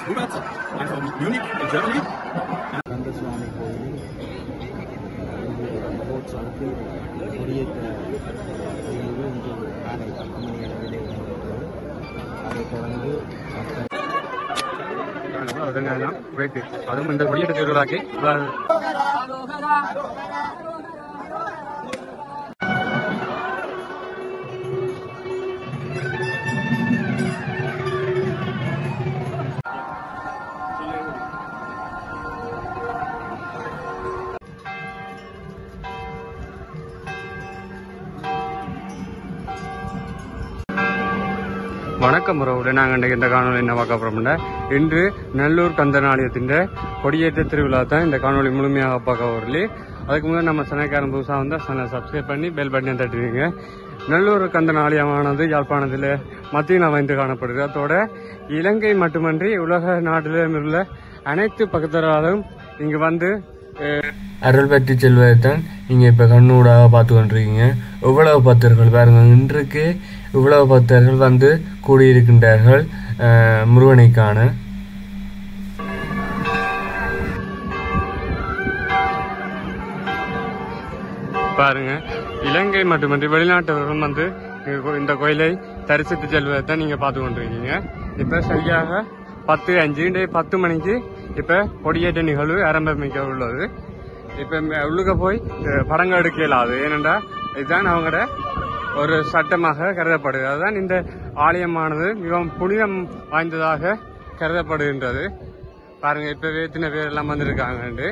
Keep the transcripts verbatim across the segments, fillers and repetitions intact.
Hubert. I'm from Munich in Germany. Kandaswamy கோயில் மகோத்சவத்தில் கொடியேற்ற நிகழ்வு இன்று காலை பத்து மணி அளவிலே நடைபெற்றது. அதைத் தொடர்ந்து அதுவும் இந்த கொடியேற்ற திருவிழாக்கு வணக்கம் உறவுகளே, நாங்கள் இன்றைக்கு இந்த காணொலி என்ன பார்க்க போறோம்னா, இன்று நல்லூர் கந்தனாலயத்தின் கொடியேற்ற திருவிழா தான் இந்த காணொலி முழுமையாக பார்க்க வரல. அதுக்கு முதல் நம்ம சனக்காரன் புதுசாக வந்தால் சேனலை சப்ஸ்கிரைப் பண்ணி பெல் பட்டனை தட்டுவீங்க. நல்லூர் கந்தனாலயமானது யாழ்ப்பாணத்தில் மத்தியில் அமைந்து காணப்படுது. அதோட இலங்கை மட்டுமன்றி உலக நாட்டிலும் உள்ள அனைத்து பக்தர்களும் இங்கு வந்து அருள் பெற்று செல்வதைத்தான் நீங்க இப்ப கண்ணூடாக பார்த்து கொண்டிருக்கீங்க. இவ்வளவு பக்தர்கள் பாருங்க, இன்றைக்கு இவ்வளவு பக்தர்கள் வந்து கூடியிருக்கின்றார்கள் முருகனை காண. பாருங்க, இலங்கை மட்டுமன்றி வெளிநாட்டவர்களும் வந்து இந்த கோயிலை தரிசித்து செல்வதைத்தான் நீங்க பார்த்து கொண்டிருக்கீங்க. இப்ப சரியாக பத்து அஞ்சு பத்து மணிக்கு இப்ப கொடியேற்ற நிகழ்வு ஆரம்பிக்க உள்ளது. இப்ப உள்ளுக்க போய் படங்கள் எடுக்க இயலாது. ஏனென்றா இதுதான் அவங்களோட ஒரு சட்டமாக கருதப்படுது. அதுதான் இந்த ஆலயமானது மிகவும் புனிதம் வாய்ந்ததாக கருதப்படுகின்றது. பாருங்க, இப்பவே எத்தனை பேர் எல்லாம் வந்திருக்காங்க.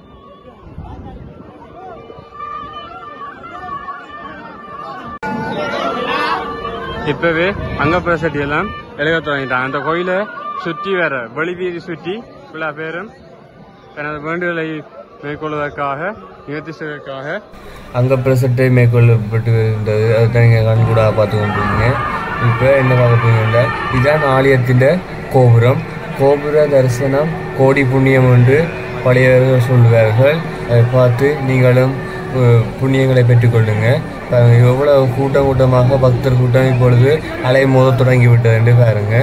இப்பவே அங்க பிரசட்டி எல்லாம் எழுத தொடங்கிட்டாங்க. அந்த கோயிலை சுற்றி வேற வெளிவீதி சுற்றி எல்லா பேரும் தனது வேண்டுதலை மேற்கொள்வதற்காக நிகழ்த்தி செய்வதற்காக அங்க பிரசட்டை மேற்கொள்ளப்பட்டு இருந்தது. அதுதான் நீங்க கண்கூடா பார்த்து கொண்டிருக்கீங்க. இப்ப என்ன பார்க்க போறீங்கன்னா, இதுதான் ஆலயத்தின் கோபுரம். கோபுர தரிசனம் கோடி புண்ணியம் என்று பழையவர்கள் சொல்லுவார்கள். அதை பார்த்து நீங்களும் புண்ணியங்களை பெற்றுக்கொள்ளுங்க. எவ்வளவு கூட்டம் கூட்டமாக பக்தர் கூட்டம் இப்பொழுது அலை மோத தொடங்கி விட்டது என்று பாருங்க.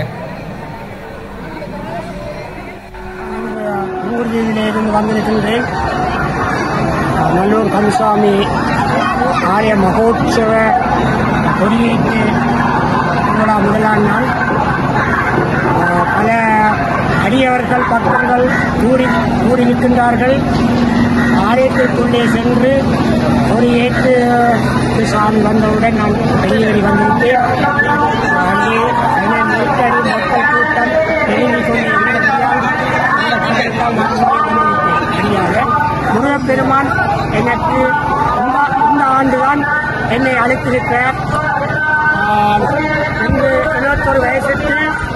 ஊர்தியிலிருந்து வந்திருக்கின்றேன். நல்லூர் கந்தசுவாமி ஆலய மகோத்சவ கொடியேற்று திருவிழா முதலாம் நாள் பல அடியவர்கள் பக்தர்கள் கூடி கூடியிருக்கின்றார்கள். ஆலயத்திற்குள்ளே சென்று கொடியேற்று சாமி வந்தவுடன் நான் வெளியேறி வந்திருக்கேன். அங்கே நெருக்கடி மக்கள் கூட்டம் நெருங்கிக் கொண்டிருக்கிறதால் முருகப்பெருமான் எனக்கு இந்த ஆண்டுதான் என்னை அழைத்திருக்கிறார். இன்று இருபத்தொரு வயசுக்கு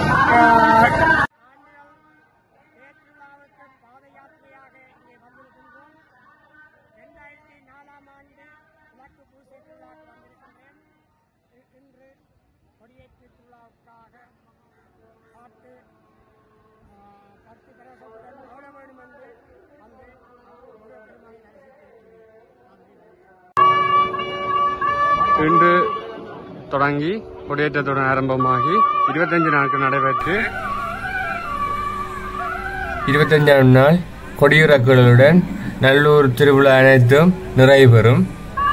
பாத யாத்திரையாக இங்கே வந்திருக்கின்றோம். இரண்டாயிரத்தி நாலாம் ஆண்டு விளக்கு பூசை திருவிழாவுக்கு வந்திருக்கின்றேன். இன்று கொடியேற்று திருவிழாவுக்காக பார்த்து பத்து பிரசத்துடன் ஓட வேண்டும் என்று வந்து முருகப்பெருமானை தரிசித்திருக்கிறேன். இன்று தொடங்கி கொடியேற்றத்துடன் ஆரம்பமாகி இருபத்தஞ்சு நாட்கள் நடைபெற்று இருபத்தஞ்சாம் நாள் கொடியிறக்குகளுடன் நல்லூர் திருவிழா அனைத்தும் நிறைவு பெறும்.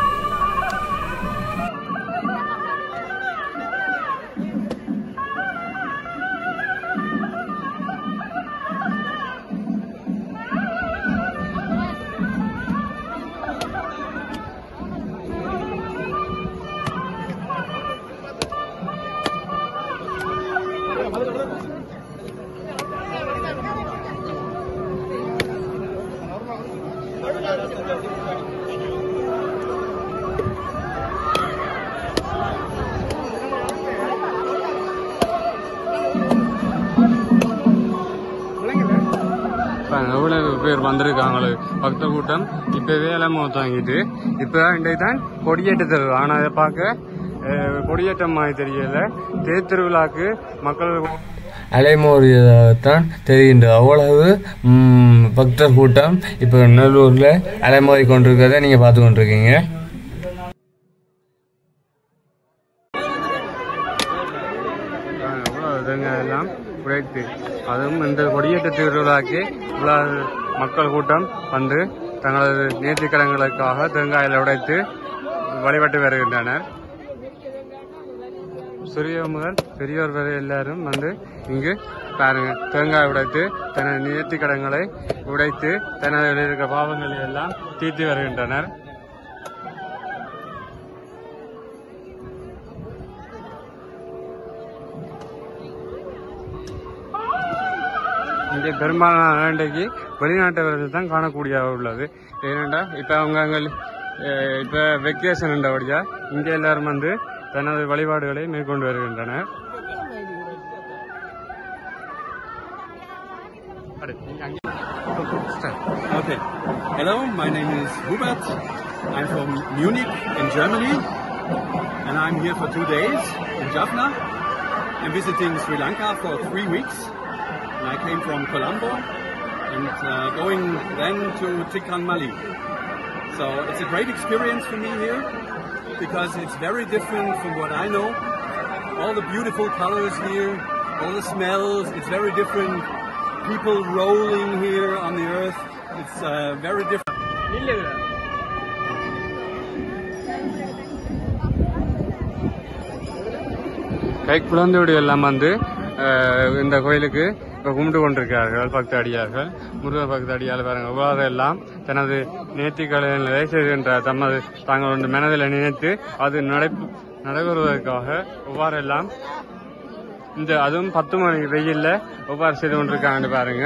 எவ்வளவு பேர் வந்திருக்காங்களோ பக்தர் கூட்டம். இப்பவே எல்லாம் வாங்கிட்டு இப்ப இன்றைக்கு தான் கொடியேற்ற திருவிழா. ஆனா அதை பார்க்க கொடியேற்றம் மாதிரி தெரியல. தேர் திருவிழாக்கு மக்கள் அலைமோதியதாகத்தான் தெரிகின்றது. அவ்வளவு பக்தர் கூட்டம் இப்ப நல்லூர்ல அலைமோதி கொண்டிருக்கிறத நீங்க பார்த்து கொண்டிருக்கீங்க. எல்லாம் உடைத்து அதுவும் இந்த கொடியேற்ற திருவிழாக்கு இவ்வளவு மக்கள் கூட்டம் வந்து தங்களது நேர்த்திக்கடன்களுக்காக தேங்காயில் உடைத்து வழிபட்டு வருகின்றனர். சிறியோர் முதல் பெரியோர் வரை எல்லாரும் வந்து இங்கு பாருங்க தேங்காய் உடைத்து தனது நேர்த்திக்கடன்களை உடைத்து தனது இருக்க பாவங்களை எல்லாம் தீர்த்து வருகின்றனர். இங்கே பெரும்பாலான இன்றைக்கு வெளிநாட்டவர்கள் தான் காணக்கூடிய உள்ளது. ஏனென்றா இப்ப அவங்க அங்கே இப்ப வெக்கேஷன் என்றபடியா இங்கே எல்லாரும் வந்து தனது வழிபாடுகளை மேற்கொண்டு வருகின்றனர். Okay. Hello, my name is Hubert. I'm from Munich in Germany, and I'm here for two days in Jaffna. I'm visiting Sri Lanka for three weeks. And I came from Colombo and uh, going then to Tikranmali. So it's a great experience for me here because it's very different from what I know. All the beautiful colors here, all the smells, it's very different. People rolling here on the earth, it's uh, very different. கை குழந்தையோடு எல்லாம் வந்து இந்த கோயிலுக்கு இப்ப கும்பிட்டு கொண்டிருக்கிறார்கள் பக்த அடியார்கள். முருகர் பக்த அடியார்கள் பாருங்க எவ்வாறு எல்லாம் தனது நேர்த்திகளை செய்கின்ற தமது தாங்கள் மனதில் நினைத்து அது நடைபெறுவதற்காக எவ்வாறெல்லாம் இந்த அதுவும் பத்து மணி வெயில்ல எவ்வாறு செய்து கொண்டிருக்காங்கன்னு பாருங்க.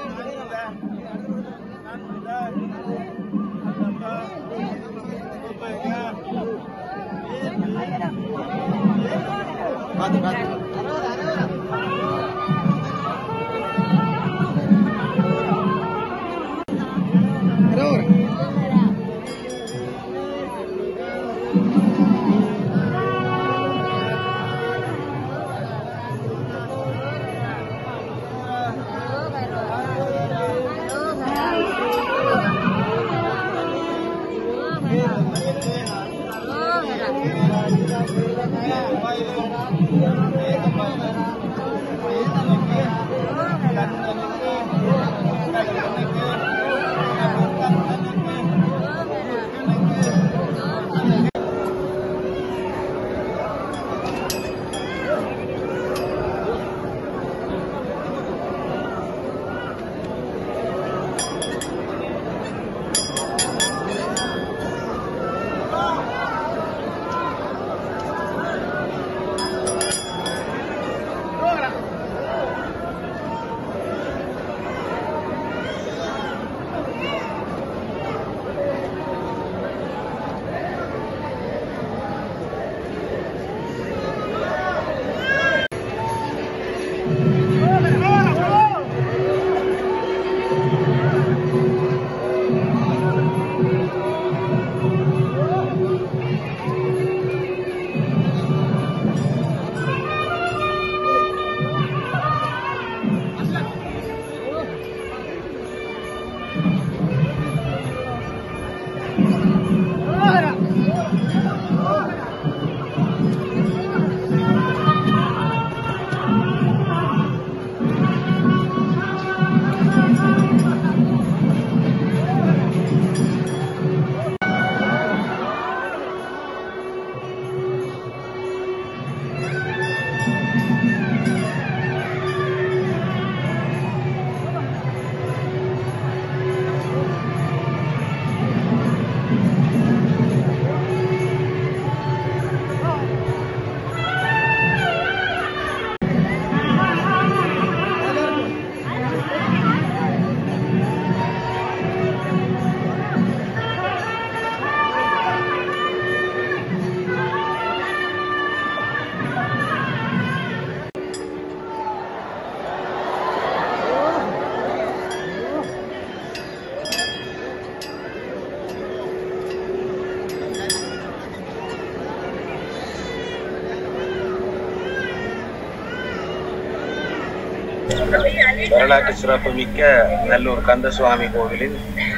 வரலாற்று சிறப்புமிக்க நல்லூர் கந்தசுவாமி கோவிலில்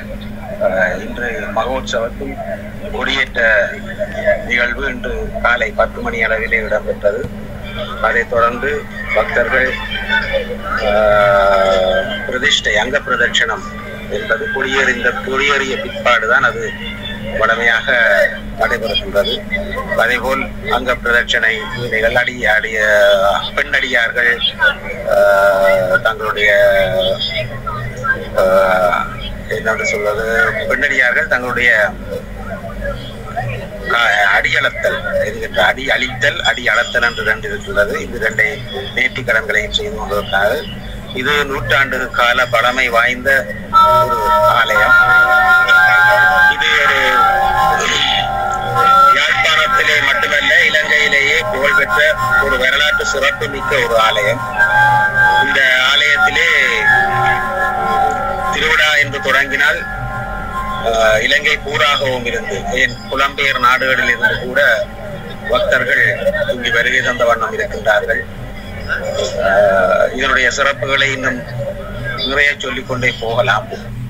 இன்று மகோற்சவத்தில் கொடியேற்ற நிகழ்வு இன்று காலை பத்து மணி அளவிலே இடம்பெற்றது. அதைத் தொடர்ந்து பக்தர்கள் பிரதிஷ்டை அங்க பிரதட்சணம் என்பது குடியேறிந்த குடியேறிய பிற்பாடுதான் அது வடமையாக நடைபெறுகின்றது. அதேபோல் அங்க பிரதட்சணை அடி அடிய பெண்ணடியார்கள் தங்களுடைய என்ன சொல்வது பெண்ணடியார்கள் தங்களுடைய அடியளத்தல் என்கின்ற அடி அழித்தல் அடி அளத்தல் என்று ரெண்டு இருக்கிறது. இது ரெண்டை நேர்த்தி கடன்களையும் செய்து கொண்டிருக்கிறார்கள். இது நூற்றாண்டு கால பழமை வாய்ந்த ஒரு ஆலயம். இது ஒரு யாழ்ப்பாணத்திலே மட்டுமல்ல இலங்கையிலேயே புகழ்பெற்ற ஒரு வரலாற்று சிறப்பு மிக்க ஒரு ஆலயம். இந்த ஆலயத்திலே திருவிழா என்று தொடங்கினால் இலங்கை பூராகவும் இருந்து ஏன் புலம்பெயர் நாடுகளில் இருந்து கூட பக்தர்கள் இங்கு வருகை தந்த வண்ணம் இருக்கின்றார்கள். இதனுடைய சிறப்புகளை இன்னும் நிறைய சொல்லிக்கொண்டே போகலாம்.